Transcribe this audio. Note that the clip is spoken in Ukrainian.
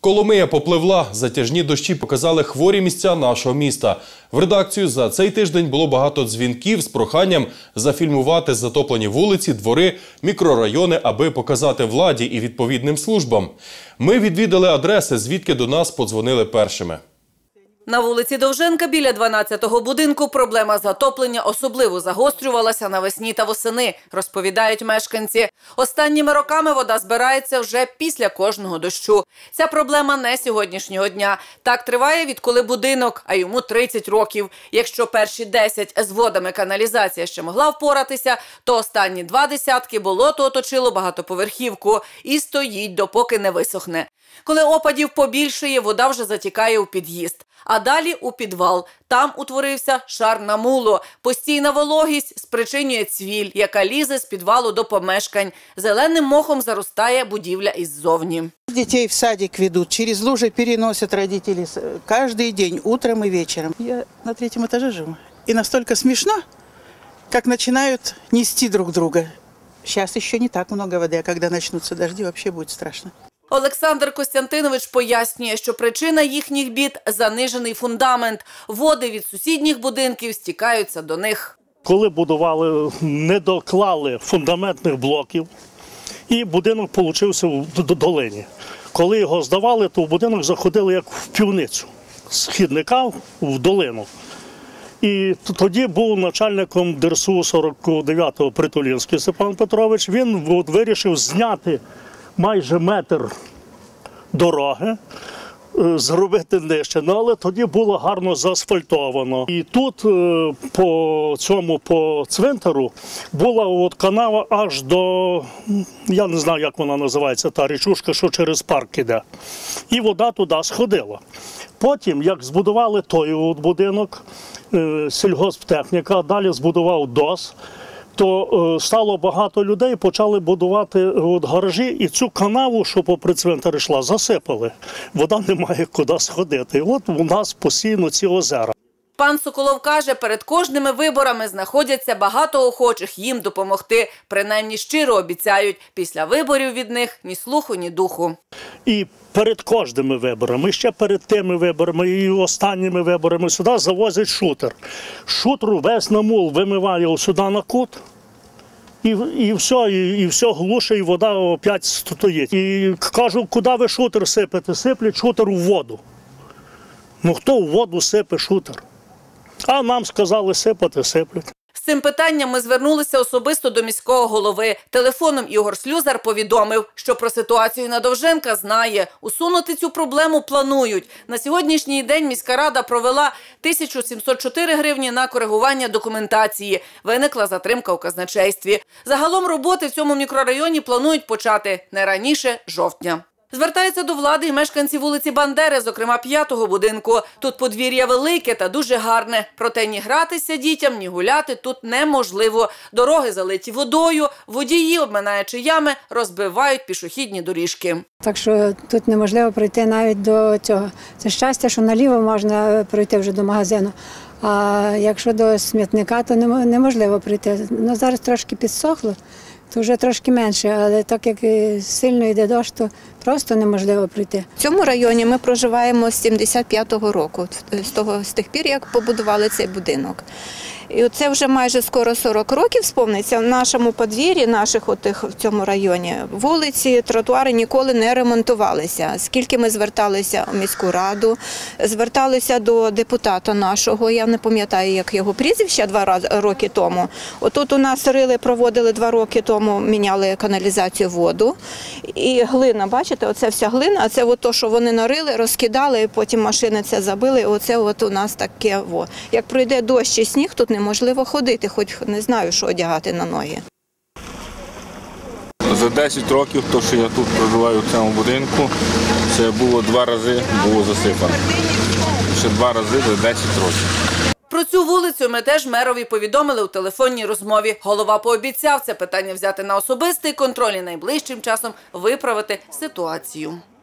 Коломия попливла. Затяжні дощі показали хворі місця нашого міста. В редакцію за цей тиждень було багато дзвінків з проханням зафільмувати затоплені вулиці, двори, мікрорайони, аби показати владі і відповідним службам. Ми відвідали адреси, звідки до нас подзвонили першими. На вулиці Довженка біля 12-го будинку проблема затоплення особливо загострювалася навесні та восени, розповідають мешканці. Останніми роками вода збирається вже після кожного дощу. Ця проблема не сьогоднішнього дня. Так триває, відколи будинок, а йому 30 років. Якщо перші 10 з водами каналізація ще могла впоратися, то останні 20 болото оточило багатоповерхівку і стоїть, допоки не висохне. Коли опадів побільшає, вода вже затікає у під'їзд. А далі у підвал. Там утворився шар намулу. Постійна вологість спричинює цвіль, яка лізе з підвалу до помешкань. Зеленим мохом заростає будівля іззовні. Детей в садик ведут, через лужи переносят родители каждый день, утром и вечером. Я на 3-м этаже живу. И настолько смешно, как начинают нести друг друга. Сейчас еще не так много воды, а когда начнутся дожди, вообще будет страшно. Олександр Костянтинович пояснює, що причина їхніх бід – занижений фундамент. Води від сусідніх будинків стікаються до них. Коли будували, не доклали фундаментних блоків, і будинок получився в долині. Коли його здавали, то в будинок заходили як в півницю, з хідника в долину. І тоді був начальником ДРСУ 49-го Притулінський Степан Петрович. Він вирішив зняти майже метр дороги, зробити нижче, але тоді було гарно заасфальтовано. І тут по цвинтару була канава аж до, я не знаю, як вона називається, та річушка, що через парк іде. І вода туди сходила. Потім, як збудували той будинок, сільгосптехніка, далі збудував ДОС, то стало багато людей, почали будувати гаражі, і цю канаву, що попри цвинтар йшла, засипали. Вода не має куди сходити. І от у нас постійно ці озера. Пан Соколов каже, перед кожними виборами знаходяться багато охочих їм допомогти. Принаймні щиро обіцяють, після виборів від них ні слуху, ні духу. І перед кожними виборами, ще перед тими виборами, і останніми виборами сюди завозять шутер. Шутер весь намул вимиває сюди на кут, і все глуше, і вода опять стоїть. І кажу, куди ви шутер сипете? Сиплять шутер у воду. Ну хто у воду сипе шутер? А нам сказали сипати, сиплять. З цим питанням ми звернулися особисто до міського голови. Телефоном Ігор Слюзар повідомив, що про ситуацію на Довженка знає. Усунути цю проблему планують. На сьогоднішній день міська рада провела 1704 гривні на коригування документації. Виникла затримка у казначействі. Загалом роботи в цьому мікрорайоні планують почати не раніше жовтня. Звертаються до влади і мешканці вулиці Бандери, зокрема 5-го будинку. Тут подвір'я велике та дуже гарне. Проте ні гратися дітям, ні гуляти тут неможливо. Дороги залиті водою, водії, обминаючи ями, розбивають пішохідні доріжки. Так що тут неможливо пройти навіть до цього. Це щастя, що наліво можна пройти вже до магазину. А якщо до смітника, то неможливо пройти. Ну, зараз трошки підсохло. То вже трошки менше, але так як сильно йде дощ, то просто неможливо пройти. В цьому районі ми проживаємо з 75-го року, з тих пір, як побудували цей будинок. І це вже майже скоро 40 років сповниться. В нашому подвір'ї, в цьому районі, вулиці, тротуари ніколи не ремонтувалися. Скільки ми зверталися у міську раду, зверталися до депутата нашого, я не пам'ятаю, як його прізвище, 2 роки тому. Отут у нас проводили 2 роки тому, міняли каналізацію, воду. І глина, бачите, оце вся глина, а це те, що вони нарили, розкидали, і потім машини це забили, оце у нас таке. Як пройде дощ і сніг, тут неможливо ходити, хоч не знаю, що одягати на ноги. За 10 років, то, що я тут проживаю в цьому будинку, це було 2 рази засипано. Ще 2 рази за 10 років. Про цю вулицю ми теж мерові повідомили у телефонній розмові. Голова пообіцяв це питання взяти на особистий контроль і найближчим часом виправити ситуацію.